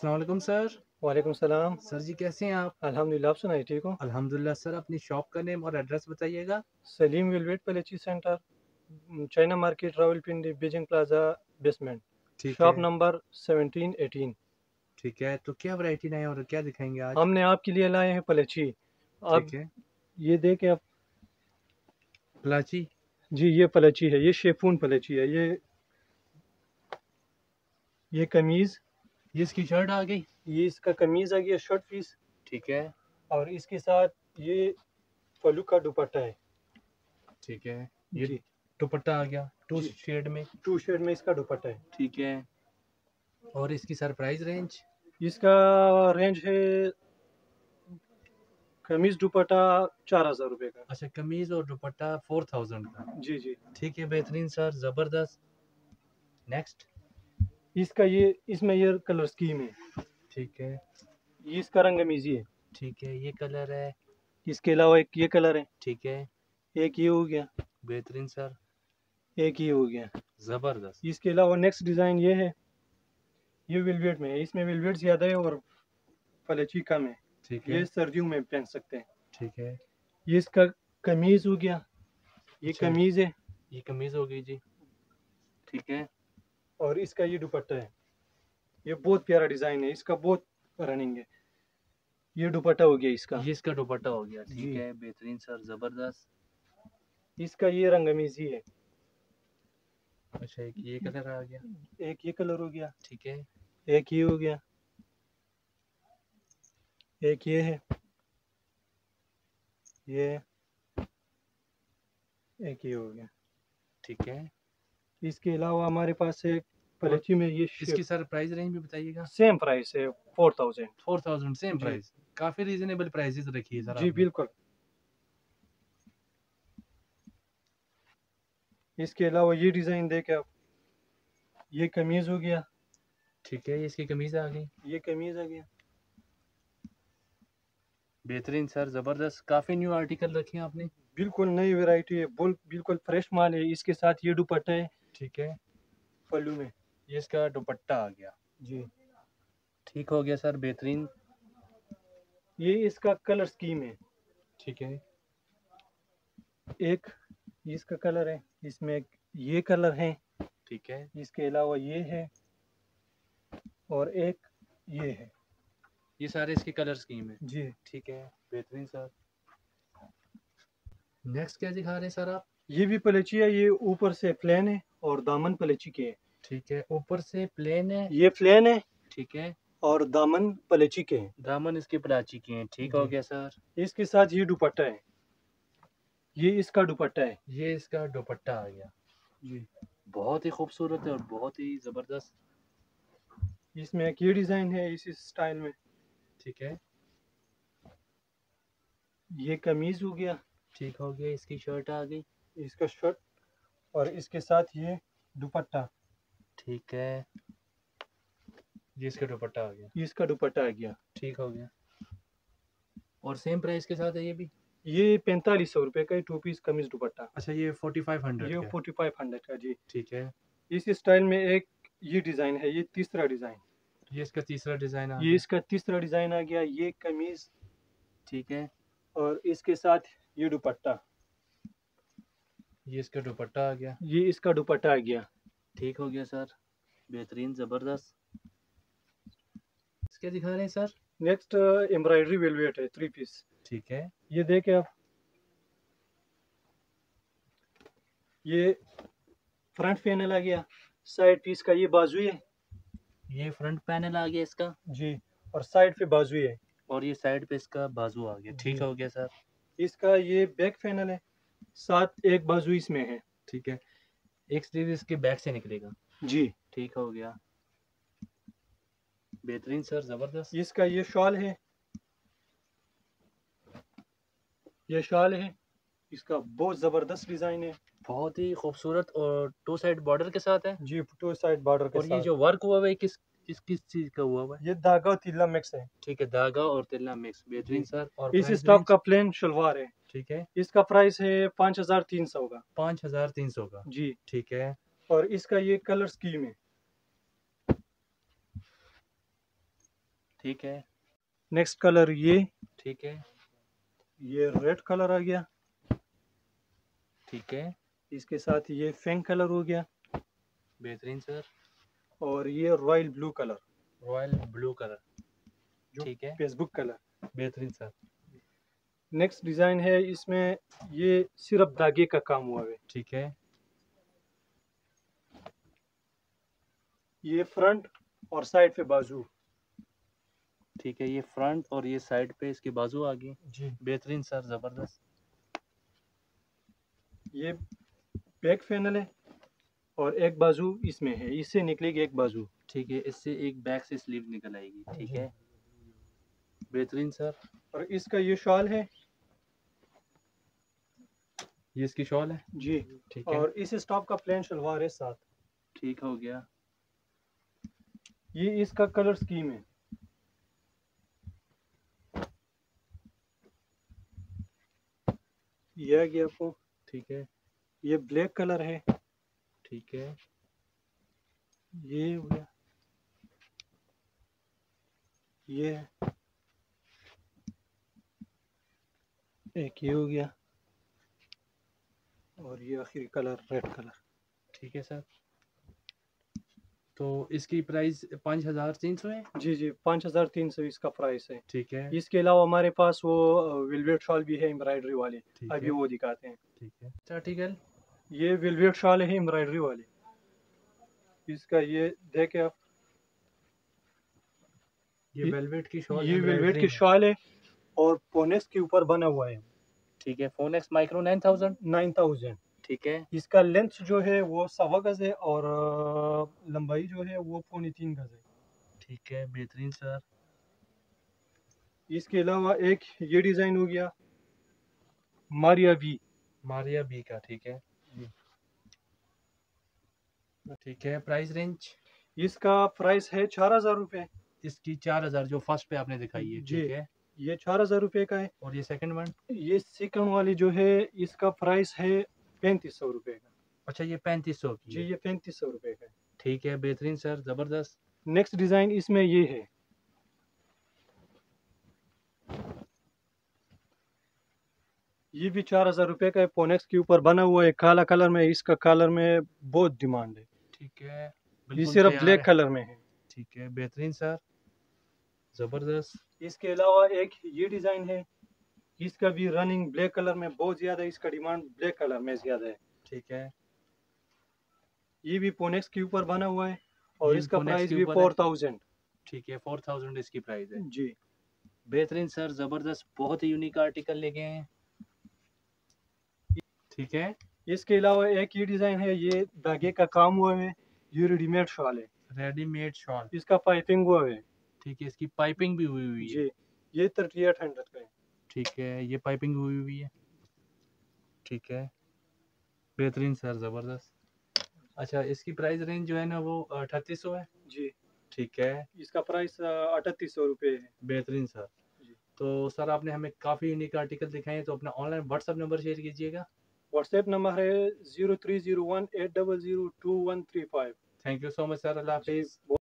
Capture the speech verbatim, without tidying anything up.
अस्सलाम वालेकुम सर। वालेकुम सलाम। सर जी कैसे हैं आप? अल्हम्दुलिल्लाह, आप सुनाइए ठीक हो? अल्हम्दुलिल्लाह सर, अपनी शॉप का नेम और एड्रेस बताइएगा। सलीम वेलवेट पलेची centre, um, China market, Rawalpindi, Beijing plaza, basement, ठीक है, शॉप नंबर सेवनटीन एटीन। ठीक है। तो क्या वैरायटी लाए हैं और क्या दिखाएँगे आज? हमने आपके लिए लाए हैं पलेची। आप ठीक है। ये देखें आप। प्लाची। जी, ये पलेची है, ये शेफून पलेची है। ये ये कमीज़, ये इसकी शर्ट आ गई। ये इसका कमीज़ आ गया, शर्ट पीस। ठीक है, और इसके साथ ये फलू का दुपट्टा है। ठीक है। ये जी, दुपट्टा आ गया टू जी, शेड में। टू शेड में इसका दुपट्टा है। ठीक है। और इसकी सर प्राइस रेंज? इसका रेंज है, कमीज़ दुपट्टा चार हज़ार रुपए का। अच्छा, कमीज़ और दुपट्टा फोर थाउज़ेंड का। जी, जी। ठीक है, बेहतरीन सर, ज़बरदस्त। नेक्स्ट। इसका ये इसमें ये कलर स्कीम है। ठीक है, ये इसका रंग अमीजी है। ठीक है। ये कलर है। इसके अलावा एक ये कलर है। ठीक है, एक ये हो गया। बेहतरीन सर, एक ये हो गया। ज़बरदस्त। इसके अलावा नेक्स्ट डिज़ाइन ये है। ये वेलवेट में है, इसमें वेलवेट ज़्यादा है और पलेची कम है। ठीक ये है, सर्दियों में पहन सकते हैं। ठीक है। ये इसका कमीज़ हो गया। ये अच्छा, कमीज़ है। ये कमीज़ हो गई जी। ठीक है। और इसका ये दुपट्टा है। ये बहुत प्यारा डिज़ाइन है, इसका बहुत रनिंग है। ये दुपट्टा हो गया इसका। ये इसका दुपट्टा हो गया। ठीक जी, है, बेहतरीन सर, ज़बरदस्त। इसका ये रंग अमीजी है। अच्छा, एक ये कलर आ गया। एक ये कलर हो गया। ठीक है, एक ये हो गया। एक ये है। ये एक ये हो गया। ठीक है। इसके अलावा हमारे पास एक और पलेची में ये इसकी सर प्राइस रेंज भी बताइएगा। सेम प्राइस है, four thousand. Four thousand same जी, प्राइस। काफ़ी रीजनेबल प्राइसेस रखी है सर जी आपने। बिल्कुल। इसके अलावा ये डिज़ाइन देखे आप। ये कमीज़ हो गया। ठीक है, ये इसकी कमीज़ आ गई। ये कमीज़ आ गया। बेहतरीन सर, ज़बरदस्त। काफ़ी न्यू आर्टिकल रखे हैं आपने। बिल्कुल नई वैरायटी है, बुल बिल्कुल फ्रेश माल है। इसके साथ ये दुपट्टा है ठीक है, पल्लू में। ये इसका दुपट्टा आ गया। जी, ठीक हो गया सर, बेहतरीन। ये इसका कलर स्कीम है। ठीक है, एक इसका कलर है, इसमें एक ये कलर है। ठीक है। इसके अलावा ये है और एक ये है। ये सारे इसके कलर स्कीम है। जी, ठीक है, बेहतरीन सर। नेक्स्ट क्या दिखा रहे हैं सर आप? ये भी पलेची है। ये ऊपर से प्लेन है और दामन पलेची के है। ठीक है, ऊपर से प्लेन है। ये प्लेन है ठीक है, और दामन पलेची के हैं। दामन इसके प्लाची के हैं। ठीक हो जी, गया सर। इसके साथ ये दुपट्टा है। ये इसका दुपट्टा है। ये इसका दुपट्टा आ गया। जी, बहुत ही खूबसूरत है और बहुत ही ज़बरदस्त। इसमें एक ये डिज़ाइन है इसी स्टाइल में। ठीक है, ये कमीज़ हो गया। ठीक हो गया। इसकी शर्ट आ गई। इसका शर्ट और इसके साथ ये दुपट्टा। ठीक है, ये इसका दुपट्टा आ गया। इसका दुपट्टा आ गया। ठीक हो गया। और सेम प्राइस के साथ है ये भी। ये पैंतालीस सौ रुपये का है, टू पीस कमीज दुपट्टा। अच्छा, ये फोर्टी फाइव हंड्रेड ये का है। फोर्टी फाइव हंड्रेड का जी। ठीक है, इस स्टाइल में एक ये डिज़ाइन है, ये तीसरा डिज़ाइन। ये इसका तीसरा डिज़ाइन आ ये गया। इसका तीसरा डिज़ाइन आ गया। ये कमीज ठीक है, और इसके साथ ये दुपट्टा। ये इसका दुपट्टा आ गया। ये इसका दुपट्टा आ गया। ठीक हो गया सर, बेहतरीन, ज़बरदस्त। क्या दिखा रहे हैं सर? नेक्स्ट एम्ब्रॉयडरी वेलवेट है, थ्री पीस। ठीक है, ये देखे आप। ये फ्रंट पैनल आ गया। साइड पीस का ये बाजू है। ये फ्रंट पैनल आ गया इसका। जी, और साइड पे बाजू है। और ये साइड पे इसका बाजू आ गया। ठीक जी, हो गया सर। इसका ये बैक पैनल है, साथ एक बाजू इसमें है। ठीक है, एक स्लीव इसके बैक से निकलेगा। जी, ठीक हो गया, बेहतरीन सर, ज़बरदस्त। इसका ये शॉल है। ये शॉल है। इसका बहुत ज़बरदस्त डिज़ाइन है। बहुत ही खूबसूरत और टू साइड बॉर्डर के साथ है। जी, टू साइड बॉर्डर के और ये साथ। जो वर्क हुआ हुआ है किस किस किस चीज़ का हुआ हुआ है? ये धागा और तिल्ला मिक्स है। ठीक है, धागा और तिल्ला मिक्स। बेहतरीन जी, सर। और इस प्राइस स्टॉक रेंज? का प्लेन शलवार है। ठीक है, इसका प्राइस है पाँच हजार तीन सौ का। पाँच हजार तीन सौ का। जी, ठीक है, और इसका ये कलर स्कीम है। ठीक है। नेक्स्ट कलर ये ठीक है। ये रेड कलर आ गया। ठीक है। इसके साथ ये फेंग कलर हो गया बेहतरीन सर। और ये royal blue colour, royal blue colour. जो ठीक है। Facebook colour. बेहतरीन सर। नेक्स्ट डिज़ाइन है, इसमें ये सिर्फ धागे का काम हुआ है। ठीक है। ये फ्रंट और साइड पे बाजू। ठीक है, ये फ्रंट और ये साइड पे इसके बाजू आ गए। जी। बेहतरीन सर, ज़बरदस्त। ये बैक पैनल है और एक बाजू इसमें है, इससे निकलेगी एक बाजू। ठीक है, इससे एक बैक से स्लीव निकल आएगी। ठीक जी। है, बेहतरीन सर। और इसका ये शॉल है। ये इसकी शॉल है। जी। ठीक है। और इस स्टॉप का प्लेन शलवार है साथ। ठीक हो गया। ये इसका कलर स्कीम है। ये आ गया आपको। ठीक है। ये ब्लैक कलर है। ठीक है। ये हो गया। ये है। एक ये हो गया और ये आखिरी कलर रेड कलर। ठीक है सर। तो इसकी प्राइस पाँच हज़ार तीन सौ है। जी जी, पाँच हजार तीन सौ इसका प्राइस है। ठीक है। इसके अलावा हमारे पास वो वेलवेट शॉल भी है एम्ब्रॉयडरी वाली, ठीक अभी है। वो दिखाते हैं। ठीक है, आर्टिकल। ये वेलवेट शॉल है एम्ब्रॉयडरी वाली। इसका ये देखे आप, ये ये- वेलवेट की शॉल ये वेलवेट एम्ब्रॉयडरी की में। शॉल है और पोनेक्स के ऊपर बना हुआ है। ठीक है, फोनेक्स micro nine thousand. Nine thousand. ठीक है। इसका लेंथ जो है वो सवा गज है और अ, लंबाई जो है वो पौने तीन गज है। ठीक है, बेहतरीन सर। इसके अलावा एक ये डिज़ाइन हो गया मारिया वी। मारिया बी का। ठीक है। ठीक है, प्राइस रेंज। इसका प्राइस है चार हजार रुपये। इसकी चार हजार जो फर्स्ट पे आपने दिखाई है। जी। ठीक है। ये चार हजार रुपये का है। और ये सेकंड वन। ये सेकंड वाली जो है इसका प्राइस है पैंतीस सौ रुपये का। अच्छा, ये पैंतीस सौ की जी, है। ये पैंतीस सौ रुपये का है। ठीक है, बेहतरीन सर, जबरदस्त। नेक्स्ट डिज़ाइन इसमें ये है। ये भी चार हजार रुपये का है, पोनेक्स के ऊपर बना हुआ है, काला कलर में। इसका कलर में बहुत डिमांड है। ठीक है, ये बिल्कुल सिर्फ तैयार ब्लैक है। कलर में है। ठीक है, बेहतरीन सर, जबरदस्त। इसके अलावा एक ये डिज़ाइन है, इसका भी रनिंग ब्लैक कलर में बहुत ज़्यादा है, इसका डिमांड ब्लैक कलर में ज़्यादा है। ठीक है। ये भी पोनेक्स के ऊपर बना हुआ है और ये इसका Phoenix प्राइस के भी ऊपर है। Four thousand. ठीक है, फोर थाउजेंड इसकी प्राइस है। जी। बेहतरीन सर, जबरदस्त, बहुत ही यूनिक आर्टिकल लेके हैं। ठीक है। इसके अलावा एक ये डिज़ाइन है, ये धागे का काम हुआ है, ये रेडीमेड शॉल है, रेडीमेड शॉल। इसका पाइपिंग हुआ है। ठीक है, इसकी पाइपिंग भी हुई हुई है। जी। ये थर्टी एट हंड्रेड का है। ठीक है, ये पाइपिंग हुई हुई है। ठीक है, बेहतरीन सर, ज़बरदस्त। अच्छा, इसकी प्राइस रेंज जो है ना वो अठतीस सौ है। जी। ठीक है, इसका प्राइस अठतीस सौ रुपये है। बेहतरीन सर। जी। तो सर आपने हमें काफ़ी यूनिक आर्टिकल दिखाए हैं, तो अपना ऑनलाइन व्हाट्सअप नंबर शेयर कीजिएगा। व्हाट्सएप नंबर है zero three zero one eight double zero two one three five. Thank you so much sir, Allah जी। हाफिज़।